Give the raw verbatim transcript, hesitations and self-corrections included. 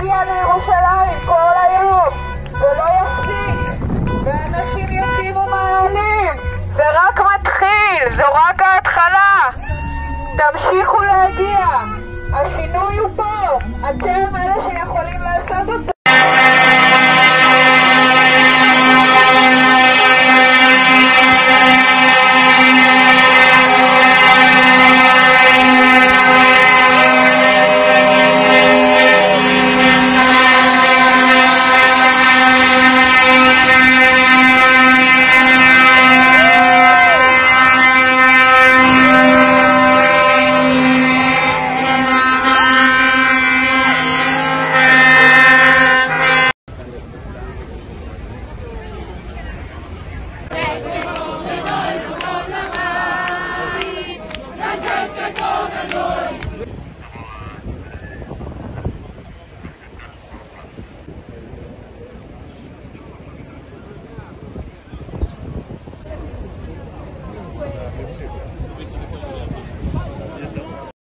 יגיע לירושלים כל היום ולא יפסיק, ואנשים ישימו מעלים. זה רק מתחיל, זו רק ההתחלה. תמשיכו להגיע, השינוי הוא פה, אתם אלה שיכולים לעשות אותו. Grazie.